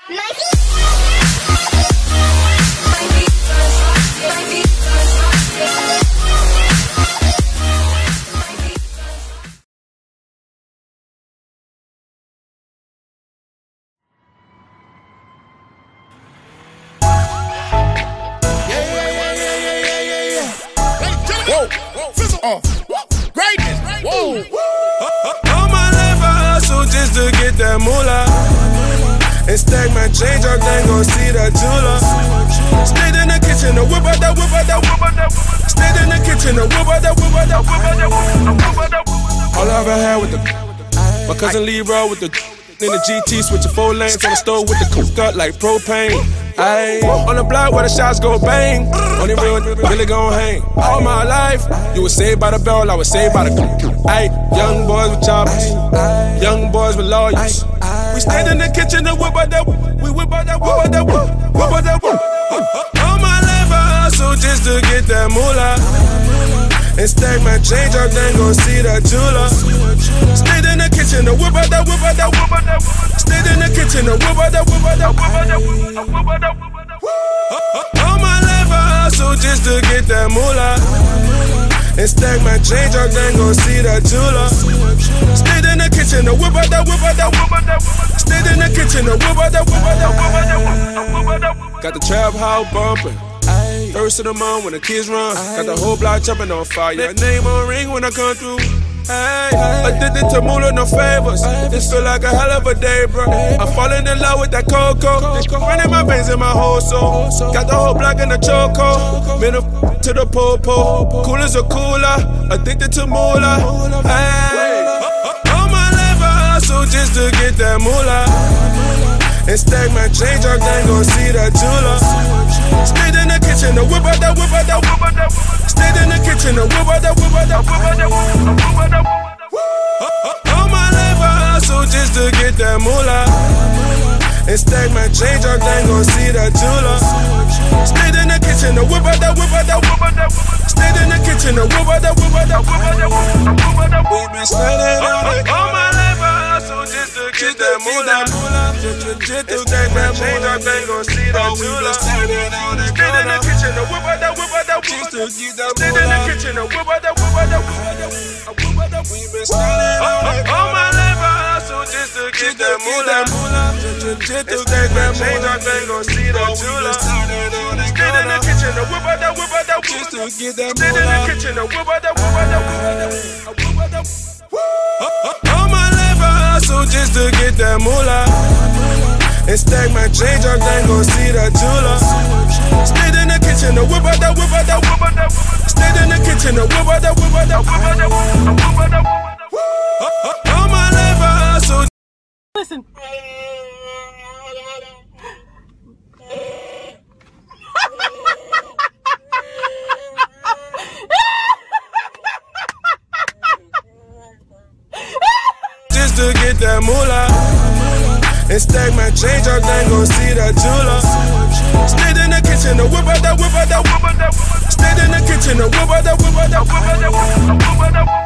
Greatness. Whoa. All my life I hustle just to get that moolah and stack my change up, then go see that jeweler. Stayed in the kitchen, the whip out that whip out that whip out that. Stayed in the kitchen, the whip out that whip out that whip out that whip out that. All I ever had with the my cousin Leroy with the in the GT, switching 4 lanes on the stove with the cook up like propane. Ayy, on the block where the shots go bang. Only real really gon' hang. All my life, you was saved by the bell, I was saved by the ayy. Young boys with choppers, young boys with lawyers. We stand in the kitchen and whip out that, we whip out that, whip out that, whip out that. All my life I hustle just to get that moolah and stack my change up, then go see that jeweler. Stayed in the kitchen, the whip out that, whip out that, whip out that. Stayed in the kitchen, the whip out that, whip out that, whip out that, whip out that. All my life I hustle just to get that moolah and stack my change up, then go see that jeweler. Stayed in the kitchen, the whip out that, whip out that, whip out that. Stayed in the kitchen, the whip out that, whip out that, whip out that, whip out that. Got the trap house bumping. First of the month when the kids run, got the whole block jumping on fire. Name on ring when I come through. Addicted to moolah, no favors. This feel like a hell of a day, bro. I'm falling in love with that cocoa. Running my veins in my whole soul. Got the whole block in the choco. Middle to the po-po. Cool as a cooler. Addicted to moolah. All my life I hustle just to get that moolah and stack my change up, then go see that jeweler. Stayed in the kitchen, the whip out that, whip out that, whip out that. Stayed in the kitchen, the whip out that, whip out that, whip out that, whip out that. All my life I hustle just to get that moolah and stack my change up, then go see that jeweler. Stayed in the kitchen, the whip out that, whip out that, whip out that. Stayed in the kitchen, the whip out that, whip out that, whip out that, whip out that. We been standing on it. All my life I hustle just to get that moolah. Just to stack my change up, then go see that jeweler. Stayed in the kitchen, the whip out that, whip out that, just to get that moolah. Stayed in the kitchen, the whip out that, whip out that, whip out that. We been standing on it. All my life I hustle just to get that moolah. Just to stack my change up, then go see that jeweler. Stayed in the kitchen, the whip out that, whip out that, just to get that moolah. Stayed in the kitchen, the whip out that, whip out that, whip out that. All my life I hustle just to get that moolah and stack my change up, then go see that jeweler. Stayed in the kitchen, the whip out that, whip out that, whip out that. Stayed in the kitchen, the whip out that, whip out that, whip out that, whip out that. All my life I hustle. Listen. Just to get that moolah and stack my change up, then go see that jeweler. Stayed in the kitchen, the whip out that, whip out that, whip out that. Stayed in the kitchen, the whip out that, whip out that, whip out that, whip out that.